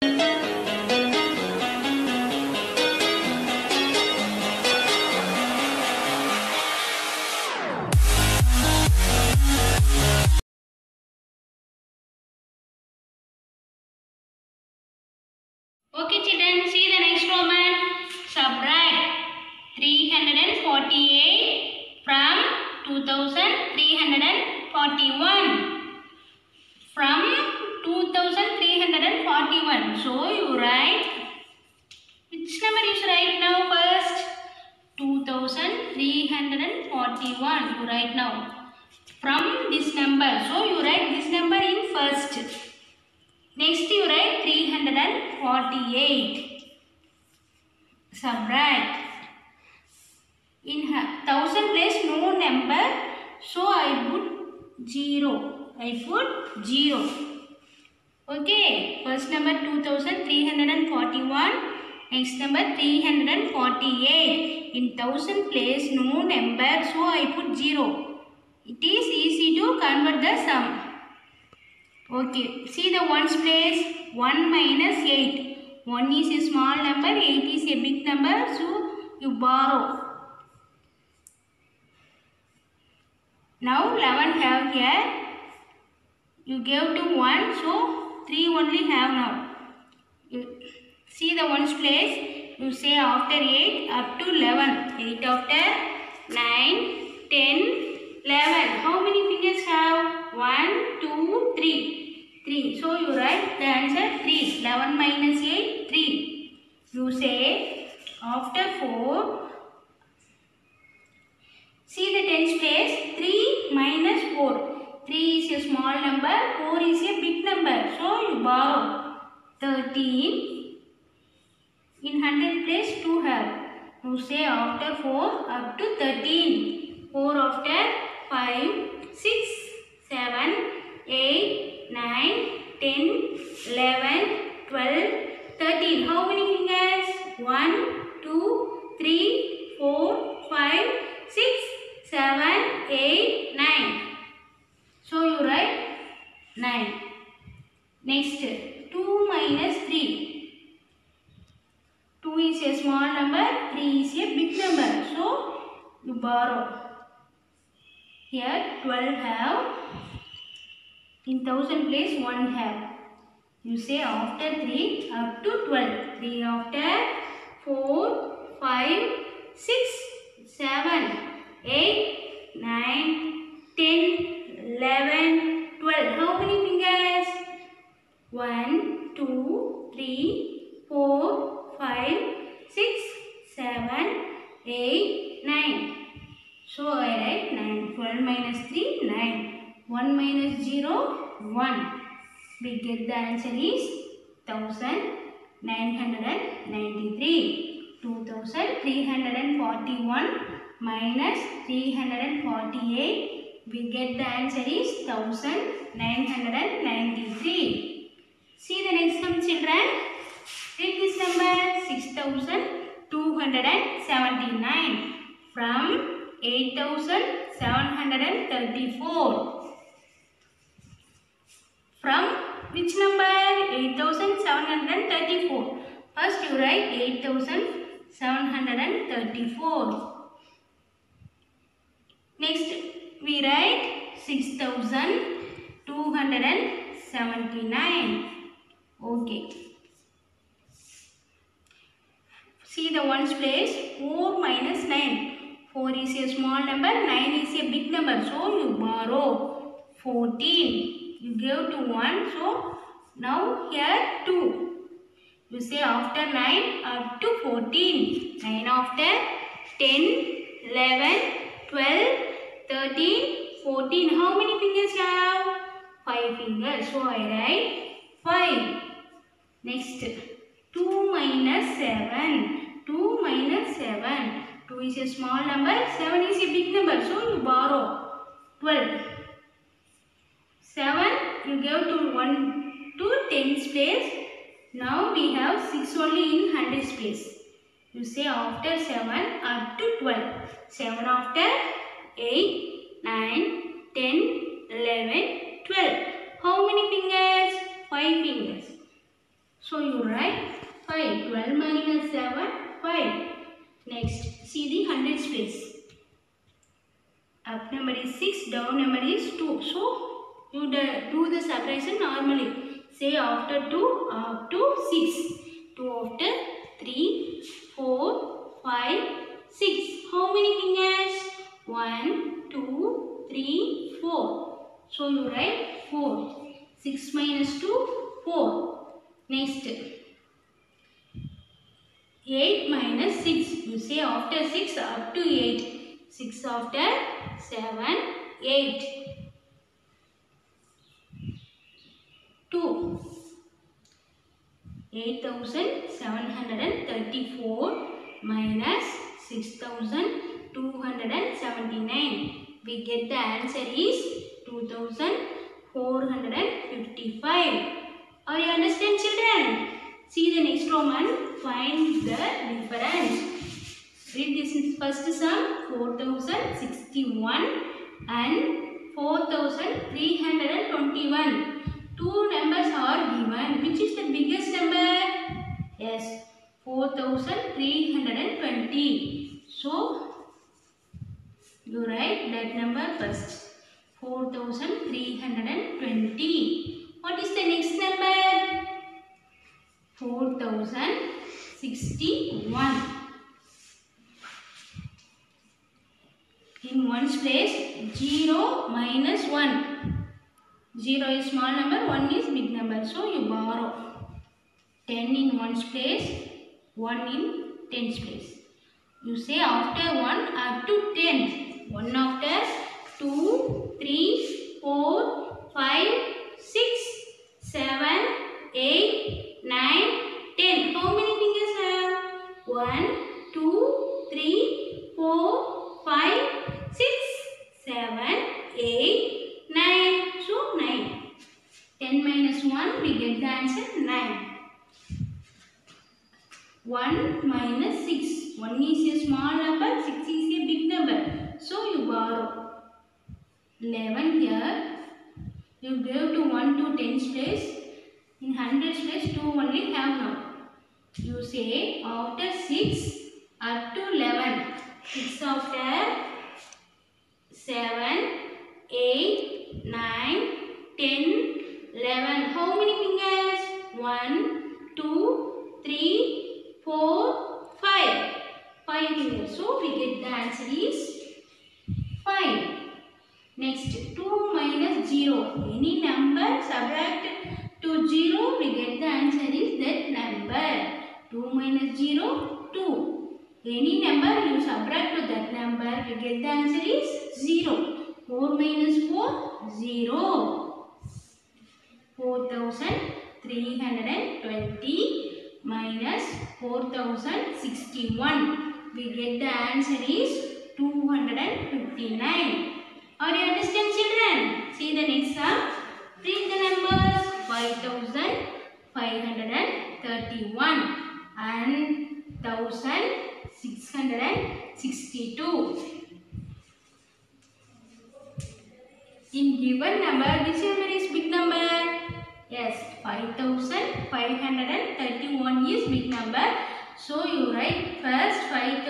Okay children, see the next Roman. Subtract 348 from 2341. From 2341. So you write, which number you should write now first? 2341. You write now. From this number. So you write this number in first. Next you write 348. Subtract. In 1000 place no number. So I put 0. Okay. First number 2341. Next number 348. In 1000 place no number. So I put 0. It is easy to convert the sum. Okay, see the ones place, 1 minus 8. 1 is a small number, 8 is a big number, so you borrow. Now 11 have here, you gave to 1, so 3 only have now. You see the ones place, you say after 8 up to 11. 8 after 9, 10, 11. How many fingers have? 1, 2, 3. 3. So you write the answer 3. 11 minus 8, 3. You say after 4. See the tens place. 3 minus 4. 3 is a small number. 4 is a big number. So you borrow. 13. In 100 place 2 have. You say after 4 up to 13. 4 after 5, 6, 7, 8. 9, 10, 11, 12, 13. How many fingers? 1, 2, 3, 4, 5, 6, 7, 8, 9. So you write 9. Next, 2 minus 3. 2 is a small number, 3 is a big number. So you borrow. Here 12 have. In 1000 place 1 have. You say after 3 up to 12. 3 after 4, 5, 6, 7, 8, 9, 10, 11, 12. How many fingers? 1, 2, 3, 4, 5, 6, 7, 8, 9. So I write 9. 12 minus 3, 9. 1 minus 0, 1. We get the answer is 1993. 2341 minus 348. We get the answer is 1993. See the next sum children. Read this number 6279 from 8734. From which number? 8734. First you write 8734. Next we write 6279. Okay. See the ones place. 4 minus 9. 4 is a small number. 9 is a big number. So you borrow. 14. You gave to 1, so now here 2. You say after 9 up to 14. 9 after 10, 11, 12, 13, 14. How many fingers you have? 5 fingers. So I write 5. Next, 2 minus 7. 2 minus 7. 2 is a small number. 7 is a big number. So you borrow. 12. 7 you gave to 1 to 10's place. Now we have 6 only in 100's place. You say after 7 up to 12. 7 after 8, 9, 10, 11, 12. How many fingers? 5 fingers. So you write 5. 12 minus 7, 5. Next, see the hundreds place. Up number is 6, down number is 2. So you do the subtraction normally. Say after 2 up to 6. 2 after 3, 4, 5, 6. How many fingers? 1, 2, 3, 4. So you write 4. 6 minus 2, 4. Next, 8 minus 6. You say after 6 up to 8. 6 after 7, 8. 2. 8,734 minus 6,279. We get the answer is 2,455. Are you understand, children? See the next Roman. Find the difference. Read this first sum. 4,061 and 4,321. Two numbers are given. Which is the biggest number? Yes, 4,320. So, you write that number first. 4,320. What is the next number? 4,061. In ones place, 0 minus 1. 0 is small number, 1 is big number. So you borrow 10 in ones place, 1 in tens place. You say after 1 up to 10. 1 after 2, 3, 4, 5, 6, 7, 8, 9, 10. How many fingers have? 1, 2, 3, 4, 5, 6, 7, 8, 9. So 9. 10 minus 1, we get the answer 9. 1 minus 6. 1 is a small number, 6 is a big number. So you borrow 11 here. You give to 1 to 10's place. In hundreds place, 2 only have now. You say after 6 up to 11. 6 after 7, 8, 9, 10, 11. How many fingers? 1, 2, 3, 4, 5. 5 fingers. So we get the answer is 5. Next, 2 minus 0. Any number subtract to 0, we get the answer is that number. 2 minus 0, 2. Any number you subtract to that number, we get the answer is 0. 4 minus 4, 0. 4,320 minus 4,061. We get the answer is 259. Are you understand, children? See the next sum. Read the numbers. 5,531 and 1,662. In given number, which number is big number? Yes, 5,531 is big number. So you write first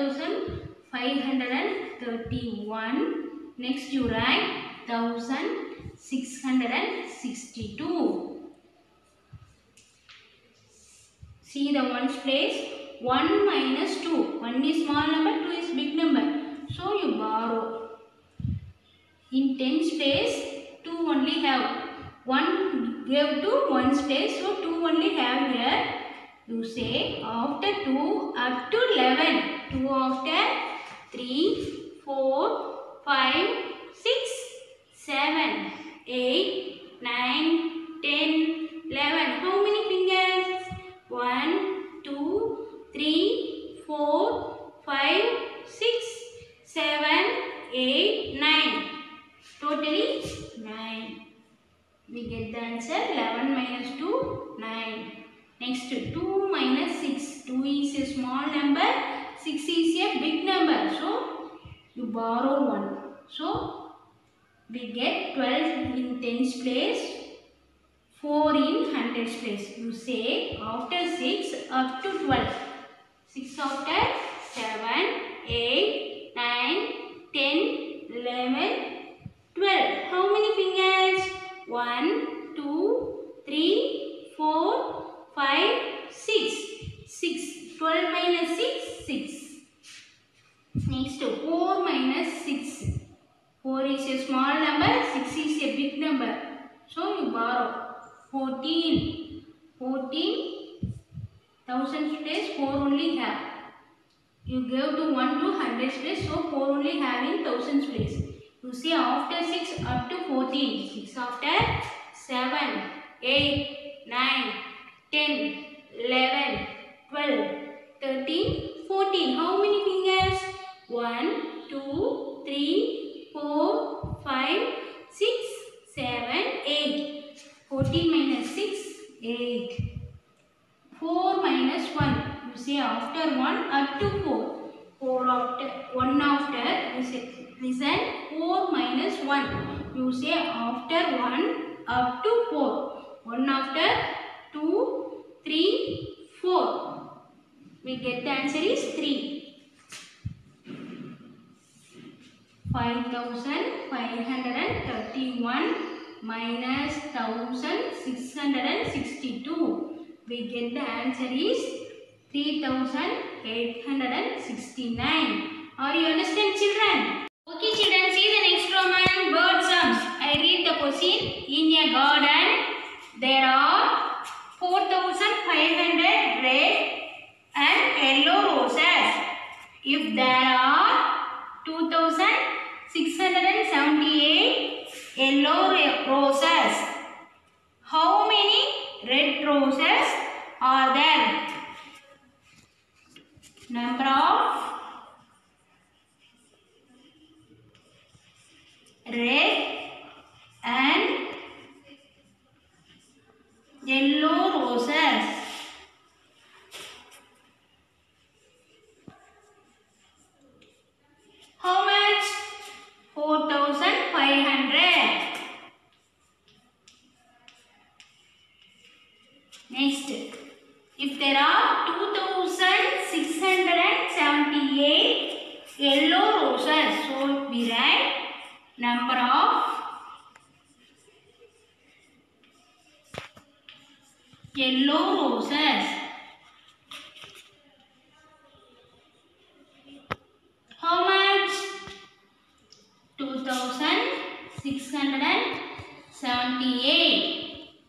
5,531. Next you write 1,662. See the ones place. 1 minus 2. 1 is small number, 2 is big number. So you borrow. In tens place, 2 only have. 1 gave to 1's place, so 2 only have here. You say after 2 up to 11. 2 after 3, 4, 5, 6, 7, 8, 9, 10, 11. How many fingers? 1, 2, 3, 4, 5, 6, 7, 8, 9. Totally 9. We get the answer 11 minus 2, 9. Next 2 minus 6. 2 is a small number, 6 is a big number. So you borrow 1. So we get 12 in tens place, 4 in hundreds place. You say after 6 up to 12. 6 after 7, 8, 9, 10, 11, 12. How many fingers? 1, 2, 3, 4, 5, 6. 6. 12 minus 6, 6. Next, 4 minus 6. 4 is a small number, 6 is a big number. So you borrow. 14. 14. Thousands place 4 only have. You give to 1 to hundreds place, so 4 only have in thousands place. You see after 6 up to 14. 6 after 7, 8, 9, 10, 11, 12, 13, 14. How many fingers? 1, 2, 3, 4, 5, 6, 7, 8. 14 minus 6, 8. 4 minus 1. You say after 1 up to 4. 4 after 1 after. You say listen. 4 minus 1. You say after 1 up to 4. 1 after 2, 3, 4. We get the answer is 3. 5531 minus 1662. We get the answer is 3869. Are you understand, children? Okay, children, see the next Roman bird sums. I read the question. In a garden, there are 4500 red and yellow roses. If there are 2678 yellow roses, how many red roses are there? Number of red and yellow roses. How much? 4500. Next, if there are 2678 yellow roses, so we write number of yellow roses. How much? 2678.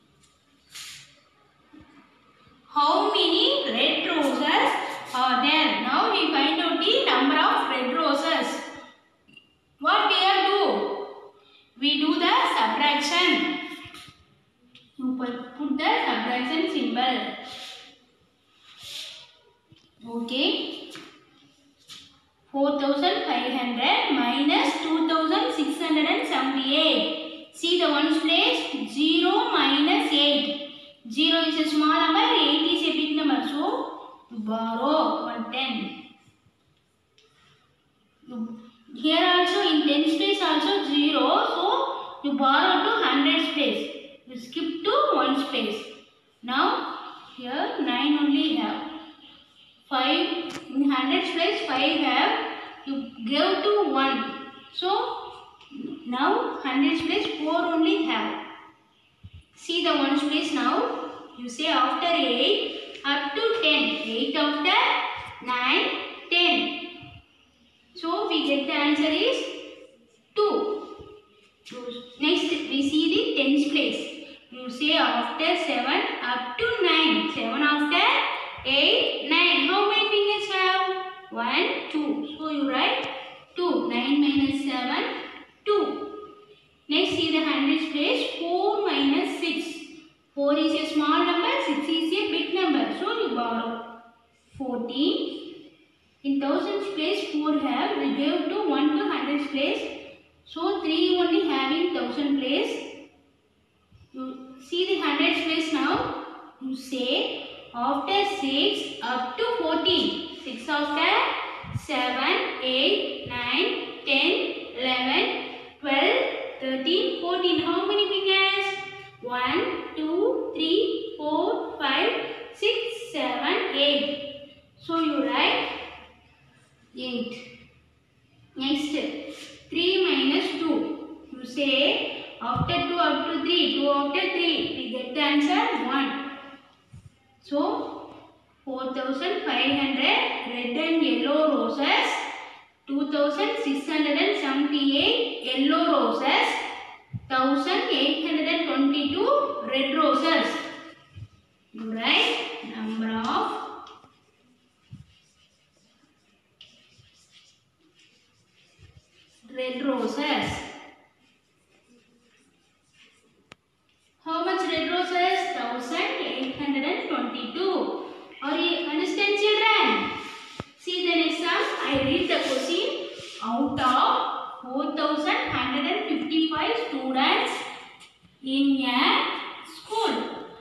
How many red roses are there? Now we find out the number of red roses. What we have to do? We do the subtraction. You put the subtraction symbol. Okay. 4500 minus 2678. See the ones place. 0 minus 8. 0 is a small number, 8 is a big number. So, you borrow 110. Here also in tens place also 0. So, you borrow to hundreds place. You skip to ones place. Now, here 9 only have. 5 in hundreds place 5 have. You give to 1. So, now hundreds place 4 only have. See the ones place now. You say after 8 up to 10. 8 after 9, 10. So we get the answer is 2. Next we see the tens place. You say after 7 up to 9. 7 after 8, 9. How many fingers have? 1, 2. So you write 2. 9 minus 7, 2. Next see the hundreds place. 4 minus 6. 4 is a small number, 6 is a big number. So you borrow 14. In thousands place 4 have. We give to 1 to hundreds place. So 3 only have in thousand place. You see the hundreds place now. You say after 6 up to 14. 6 after 7, 8, 9, 10, 11, 12, 13, 14. How many fingers? 1, 2, 3, 4, 5, 6, 7, 8. So you write 8. Next, 3 minus 2. You say after 2 up to 3, 2 after 3, we get the answer 1. So 4,500 red and yellow roses, 2,678 yellow roses, 1,822 red roses. You write number of red roses. How much red roses? 1,822. Are you understand, children? See the next sum. I read the question. Out of 4,155 students in a school,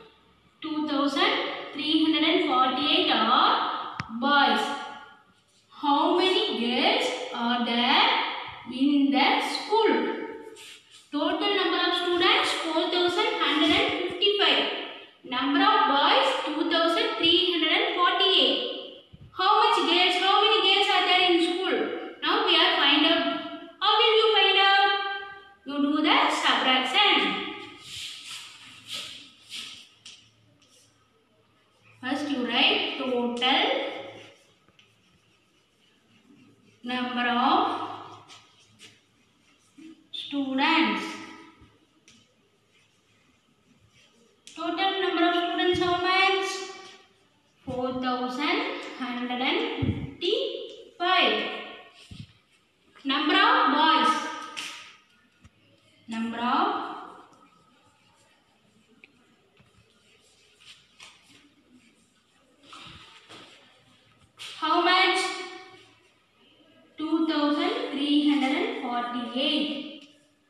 2,348 are boys. How many girls are there in the school? Total number of students 4,155. Number of boys 2,348. How much girls? How many girls are there in school? Now we are find out. How will you find out? You do the subtraction. First you write total number of students. Total number of students how much? 4,155. Number of boys. Number of how much? 2,348.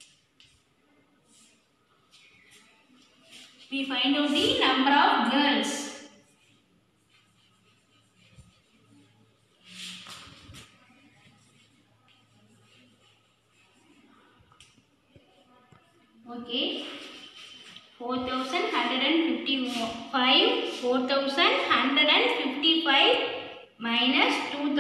We find out the number of girls. Okay. 4,155. 4,155 minus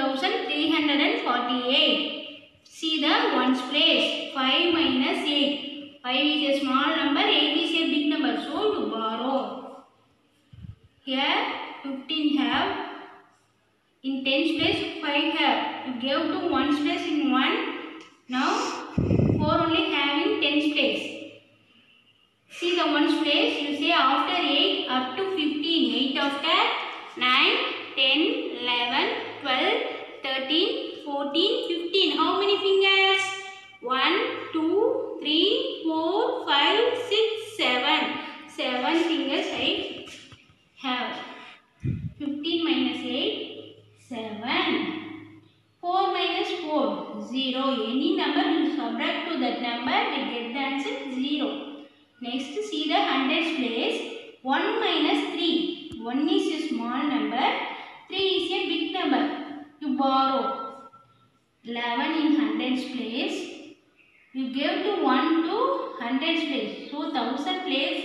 2,348. See the ones place. 5 minus 8. 5 is a small number, 8 is a big number. So you borrow. Here 15 have. In tens place 5 have. You gave to ones place in 1. Now 4 only have in tens place. See the ones place. You say after 8 up to 15. 8 after 9, 10, 11, 12, 13, 14, 15. How many fingers? 1, 2, 3, 4, 5, 6, 7. 7 fingers I have. 15 minus 8, 7. 4 minus 4, 0. Any number you subtract to that number, we get the answer 0. Next, see the hundreds place. 1 minus 3. 1 is a small number. 3 is a big number. You borrow. 11 in hundreds place. You give to 1 to hundreds place. So 1000 place.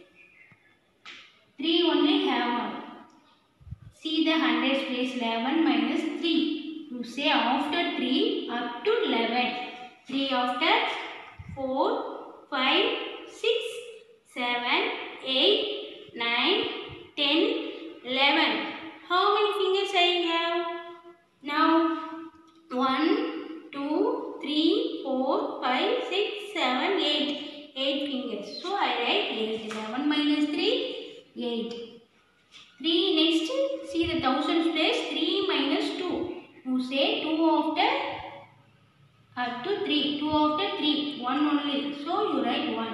3 only have 1. See the hundreds place. 11 minus 3. You say after 3 up to 11. 3 after 4, 5, 6, 7, 8, 9, 10, 11. How many fingers I have? Now 1, 2, 3, 4, 5, 6, 7, 8. 8 fingers. So I write 8. 11 minus 3, 8. 3 next. See the thousands place. 3 minus 2. You say 2 after up to 3. 2 after 3. 1 only. So you write 1.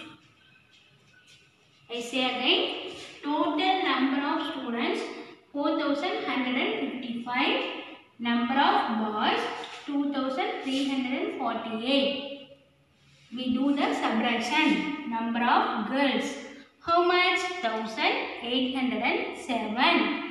I say again. Total number of students 4,155. Number of boys 2,348. We do the subtraction. Number of girls. How much? 1,807.